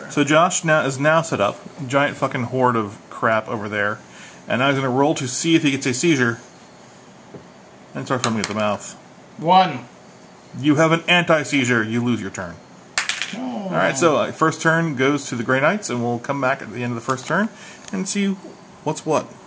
So Josh is now set up. Giant fucking horde of crap over there. And now he's going to roll to see if he gets a seizure. And start foaming at the mouth. 1. You have an anti-seizure. You lose your turn. Oh. Alright, so first turn goes to the Grey Knights, and we'll come back at the end of the first turn and see what's what.